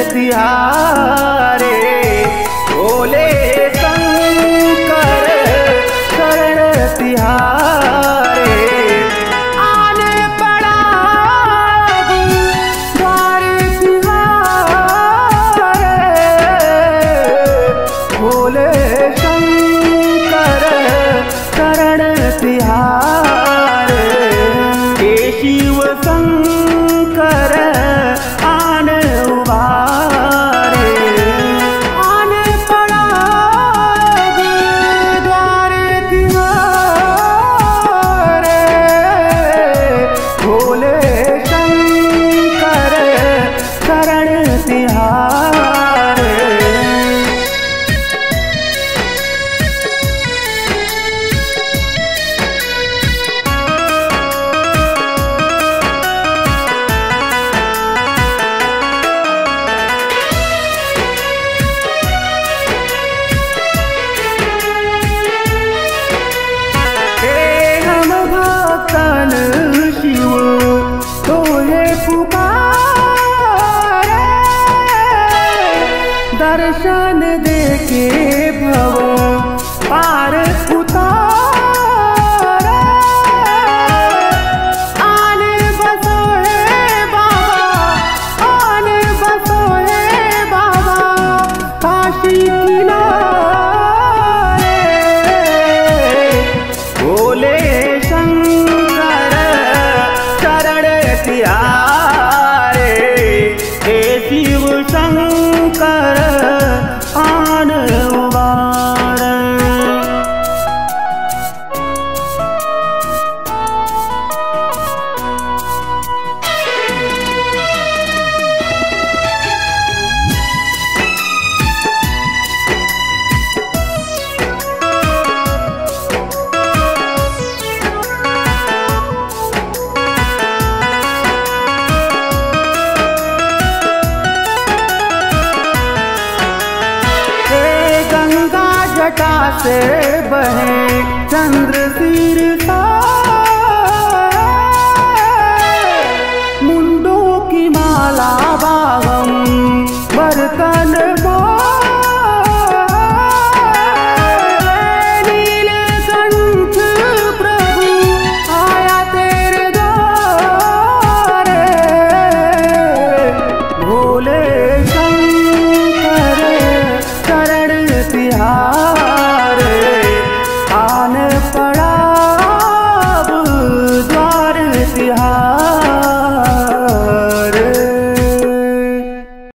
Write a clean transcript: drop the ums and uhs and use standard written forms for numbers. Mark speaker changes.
Speaker 1: तिहारे। भोले शंकर शरण तिहारे। आने पड़ा द्वार तिहारे। भोले शंकर शरण तिहारे। हे शिव शंकर आन उबारे। आने पड़ा द्वार तिहारे। भोले शंकर शरण तिहारे। शिव तोहे पुकारे। दर्शन देके भव पार उतारे। आने बसो है बाबा, आने बसो है बाबा काशी किनारे। भोले शंकर शरण तिहारे। हे शिव शंकर आन उबारे। जटा से बहे चंद्र शीर्षा। मुंडों की माला बागम बरतन नीलकंठ प्रभु आया तेरे द्वारे। भोले शंकर शरण तिहारे। आने पड़ा